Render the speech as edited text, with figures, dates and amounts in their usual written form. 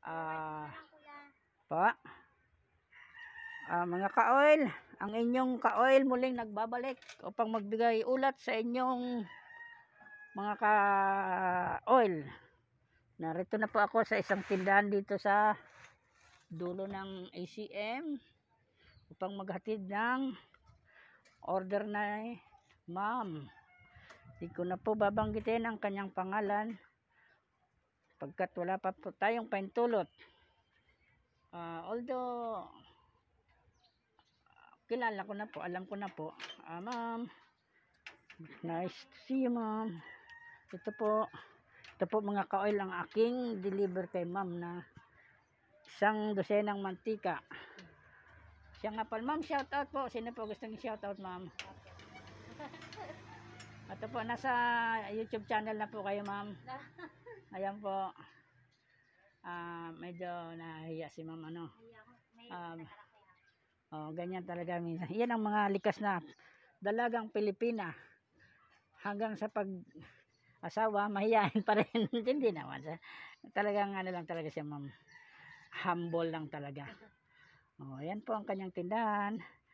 Po. Mga ka-oil, ang inyong ka-oil muling nagbabalik upang magbigay ulat sa inyong mga ka-oil. Narito na po ako sa isang tindahan dito sa dulo ng ACM upang maghatid ng order na ma'am. Hindi ko na po babanggitin ang kanyang pangalan pagkat wala pa po tayong paintulot. Although kilala ko na po, alam ko na po. Ma'am, nice to see you, ma'am. Ito po mga ka-oil ang aking deliver kay ma'am na 1 dosenang mantika. Siya nga pala, ma'am, shout out po. Sino po gusto ng shout out, ma'am? Ito po, nasa YouTube channel na po kayo, ma'am. Ayan po. Medyo nahiya si ma'am, ano. Ganyan talaga minsan. Yan ang mga likas na dalagang Pilipina. Hanggang sa pag-asawa, mahiyain pa rin. Hindi naman. Talagang ano lang talaga siya, ma'am. Humble lang talaga. Yan po ang kanyang tindahan.